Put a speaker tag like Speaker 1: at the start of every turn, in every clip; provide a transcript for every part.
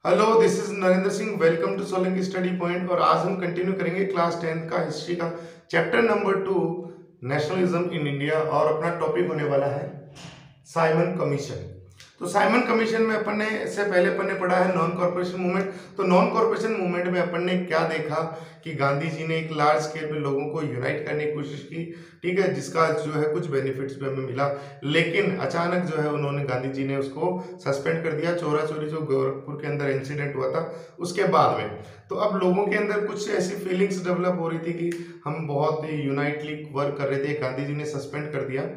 Speaker 1: Hello, this is Narendra Singh. Welcome to Solanki study point. और आज हम कंटिन्यू करेंगे क्लास 10th का हिस्ट्री का chapter number 2, nationalism in India. और अपना टॉपिक होने वाला है साइमन कमीशन। तो साइमन कमीशन में अपन ने इससे पहले अपन ने पढ़ा है नॉन कॉर्पोरेशन मूवमेंट। तो नॉन कॉर्पोरेशन मूवमेंट में अपन ने क्या देखा कि गांधी जी ने एक लार्ज स्केल पे लोगों को यूनाइट करने की कोशिश की, ठीक है, जिसका जो है कुछ बेनिफिट्स भी हमें मिला। लेकिन अचानक जो है उन्होंने गांधी जी ने उसको सस्पेंड कर दिया, चोरा चोरी जो गोरखपुर के अंदर इंसिडेंट हुआ था उसके बाद में। तो अब लोगों के अंदर कुछ ऐसी फीलिंग्स डेवलप हो रही थी कि हम बहुत यूनाइटली वर्क कर रहे थे, गांधी जी ने सस्पेंड कर दिया।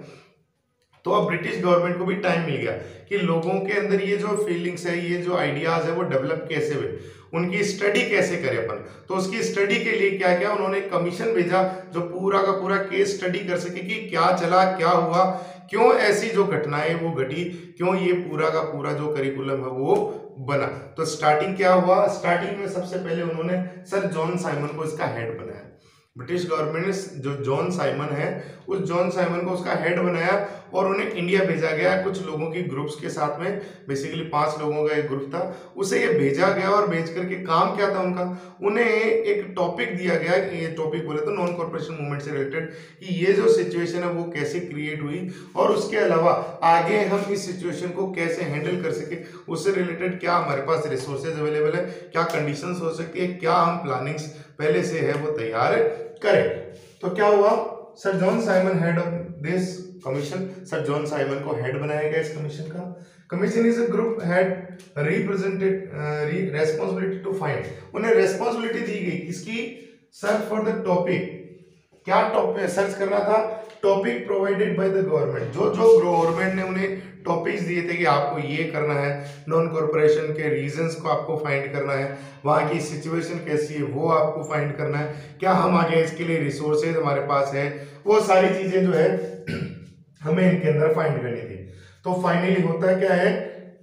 Speaker 1: तो अब ब्रिटिश गवर्नमेंट को भी टाइम मिल गया कि लोगों के अंदर ये जो फीलिंग्स है, ये जो आइडियाज है वो डेवलप कैसे हुए, उनकी स्टडी कैसे करें अपन। तो उसकी स्टडी के लिए क्या क्या उन्होंने कमीशन भेजा जो पूरा का पूरा केस स्टडी कर सके कि क्या चला, क्या हुआ, क्यों ऐसी जो घटनाएं वो घटी, क्यों ये पूरा का पूरा जो करिकुलम है वो बना। तो स्टार्टिंग क्या हुआ, स्टार्टिंग में सबसे पहले उन्होंने सर जॉन साइमन को इसका हेड बनाया। ब्रिटिश गवर्नमेंट ने जो जॉन साइमन है उस जॉन साइमन को उसका हेड बनाया और उन्हें इंडिया भेजा गया कुछ लोगों की ग्रुप्स के साथ में। बेसिकली 5 लोगों का एक ग्रुप था, उसे ये भेजा गया और भेज करके काम क्या था उनका, उन्हें एक टॉपिक दिया गया। ये टॉपिक बोले तो नॉन कॉर्पोरेशन मूवमेंट से रिलेटेड कि ये जो सिचुएशन है वो कैसे क्रिएट हुई और उसके अलावा आगे हम इस सिचुएशन को कैसे हैंडल कर सके, उससे रिलेटेड क्या हमारे पास रिसोर्सेज अवेलेबल है, क्या कंडीशंस हो सकती है, क्या हम प्लानिंग्स पहले से है वो तैयार करें। तो क्या हुआ, sir John Simon head of this commission, sir John Simon को हेड बनाया गया इस कमीशन का। Commission is a group head represented responsibility to find, उन्हें रेस्पॉन्सिबिलिटी दी गई किसकी, सर्च फॉर द टॉपिक। क्या टॉपिक सर्च करना था, topic provided by the government. जो जो गवर्नमेंट ने उन्हें टॉपिक्स दिए थे कि आपको ये करना है, नॉन कॉर्पोरेशन के रीजंस को आपको फाइंड करना है, वहाँ की सिचुएशन कैसी है वो आपको फाइंड करना है, क्या हम आगे इसके लिए रिसोर्सेज हमारे पास है, वो सारी चीजें जो है हमें इनके अंदर फाइंड करनी थी। तो फाइनली होता क्या है,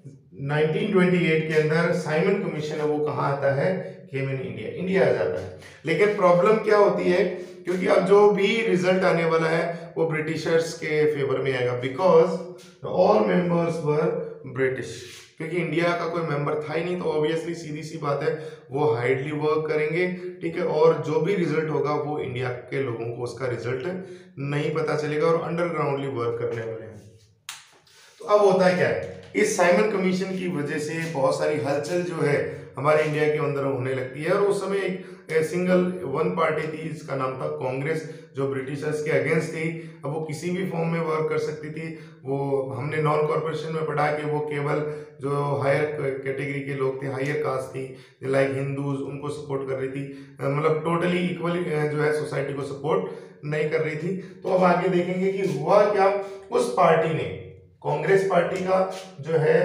Speaker 1: 1928 के अंदर साइमन कमीशन है वो कहाँ आता है, केम इन इंडिया, इंडिया आ जाता है। लेकिन प्रॉब्लम क्या होती है, क्योंकि अब जो भी रिजल्ट आने वाला है वो ब्रिटिशर्स के फेवर में आएगा, because all members were British. क्योंकि इंडिया का कोई मेंबर था ही नहीं, तो ऑब्वियसली सीधी सी बात है वो हाइडली वर्क करेंगे, ठीक है, और जो भी रिजल्ट होगा वो इंडिया के लोगों को उसका रिजल्ट नहीं पता चलेगा और अंडरग्राउंडली वर्क करने वाले हैं। तो अब होता है क्या है, इस साइमन कमीशन की वजह से बहुत सारी हलचल जो है हमारे इंडिया के अंदर होने लगती है। और उस समय एक सिंगल वन पार्टी थी, इसका नाम था कांग्रेस, जो ब्रिटिशर्स के अगेंस्ट थी। अब वो किसी भी फॉर्म में वर्क कर सकती थी। वो हमने नॉन कॉर्पोरेशन में पढ़ा कि वो केवल जो हायर कैटेगरी के लोग थे, हायर कास्ट थी, लाइक हिंदूज, उनको सपोर्ट कर रही थी, मतलब टोटली इक्वली जो है सोसाइटी को सपोर्ट नहीं कर रही थी। तो अब आगे देखेंगे कि हुआ क्या, उस पार्टी ने, कांग्रेस पार्टी का जो है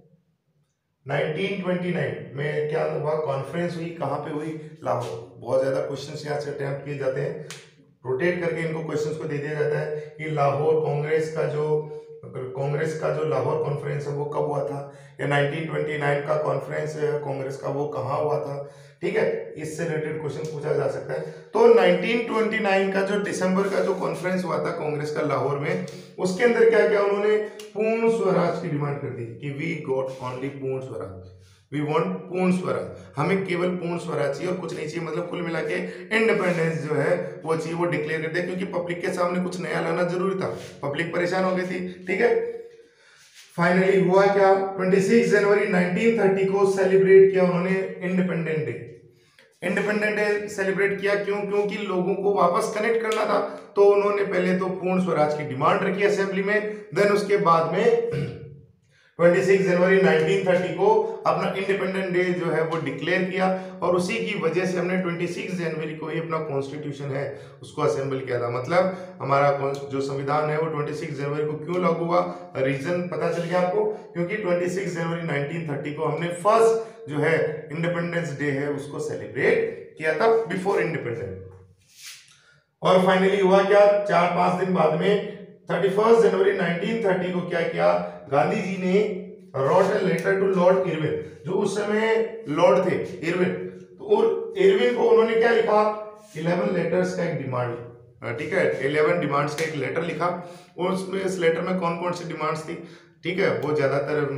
Speaker 1: 1929 में क्या हुआ, कॉन्फ्रेंस हुई, कहाँ पे हुई, लाहौर। बहुत ज्यादा क्वेश्चंस यहाँ से अटेम्प्ट किए जाते हैं, रोटेट करके इनको क्वेश्चंस को दे दिया जाता है कि लाहौर कांग्रेस का जो लाहौर कॉन्फ्रेंस है वो कब हुआ था, या 1929 का कॉन्फ्रेंस है कांग्रेस का वो कहाँ हुआ था, ठीक है, इससे रिलेटेड क्वेश्चन पूछा जा सकता है। तो 1929 का जो दिसंबर का जो कॉन्फ्रेंस हुआ था कांग्रेस का लाहौर में, उसके अंदर क्या क्या उन्होंने पूर्ण स्वराज की डिमांड कर दी कि वी गॉट ओनली पूर्ण स्वराज, वी वांट पूर्ण स्वराज, हमें केवल पूर्ण स्वराज चाहिए और कुछ नहीं चाहिए। मतलब कुल मिला के इंडिपेंडेंस जो है वो चाहिए, वो डिक्लेयर कर दिया, क्योंकि पब्लिक के सामने कुछ नया लाना जरूरी था, पब्लिक परेशान हो गई थी, ठीक है। फाइनली हुआ क्या, 26 जनवरी 1930 को सेलिब्रेट किया उन्होंने independent day. Independent day celebrate किया क्यों, क्योंकि लोगों को वापस कनेक्ट करना था। तो उन्होंने पहले तो पूर्ण स्वराज की डिमांड रखी असेंबली में, देन उसके बाद में 26 जनवरी 1930 को अपना इंडिपेंडेंट डे जो है वो डिक्लेयर किया। और उसी की वजह से हमने 26 जनवरी को ही अपना कॉन्स्टिट्यूशन है उसको असेंबल किया था। मतलब हमारा जो संविधान है वो 26 जनवरी को क्यों लागू हुआ, रीजन पता चल गया आपको, क्योंकि 26 जनवरी 1930 को हमने फर्स्ट जो है इंडिपेंडेंस डे है उसको सेलिब्रेट किया था बिफोर इंडिपेंडेंस। और फाइनली हुआ क्या, 4-5 दिन बाद में 31 जनवरी 1930 को क्या किया, गांधी जी ने wrote a letter to Lord Irwin, जो उस समय लॉर्ड थे इरविन। तो इरविन को उन्होंने क्या लिखा, 11 लेटर्स का एक डिमांड, ठीक है, 11 डिमांड्स का एक लेटर लिखा। और उसमें इस लेटर में कौन कौन सी डिमांड्स थी, ठीक है, वो ज्यादातर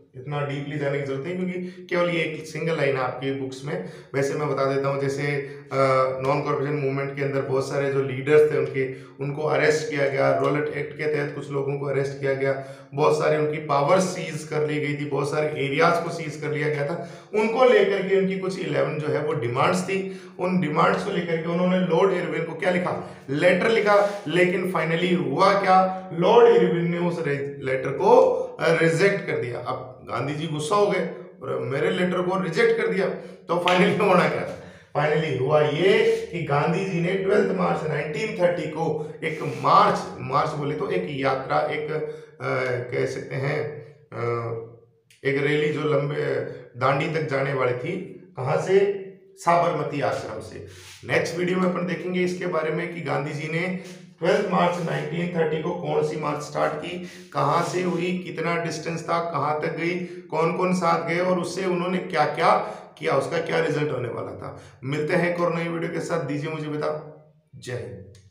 Speaker 1: इतना डीपली जाने की जरूरत नहीं, क्योंकि केवल ये एक सिंगल लाइन है आपकी बुक्स में। वैसे मैं बता देता हूँ, जैसे नॉन कॉर्पोरेशन मूवमेंट के अंदर बहुत सारे जो लीडर्स थे उनको अरेस्ट किया गया, रॉलेट एक्ट के तहत कुछ लोगों को अरेस्ट किया गया, बहुत सारी उनकी पावर सीज कर ली गई थी, बहुत सारे एरियाज को सीज कर लिया गया था। उनको लेकर के उनकी कुछ 11 जो है वो डिमांड्स थी। उन डिमांड्स को लेकर के उन्होंने लॉर्ड इरविन को क्या लिखा, लेटर लिखा। लेकिन फाइनली हुआ क्या, लॉर्ड इरविन ने उस लेटर को रिजेक्ट कर दिया। अब गांधी जी गुस्सा हो गए और मेरे लेटर को रिजेक्ट कर दिया, तो फाइनली होना क्या था, फाइनली हुआ ये कि गांधी जी ने 12 मार्च 1930 को एक मार्च बोले तो एक यात्रा, एक कह सकते हैं एक रैली जो लंबे दांडी तक जाने वाली थी, कहां से, साबरमती आश्रम से। नेक्स्ट वीडियो में अपन देखेंगे इसके बारे में कि गांधी जी ने 12 मार्च 1930 को कौन सी मार्च स्टार्ट की, कहां से हुई, कितना डिस्टेंस था, कहां तक गई, कौन कौन साथ गए और उससे उन्होंने क्या क्या किया, उसका क्या रिजल्ट होने वाला था। मिलते हैं एक और नई वीडियो के साथ, दीजिए मुझे विदा, जय हिंद।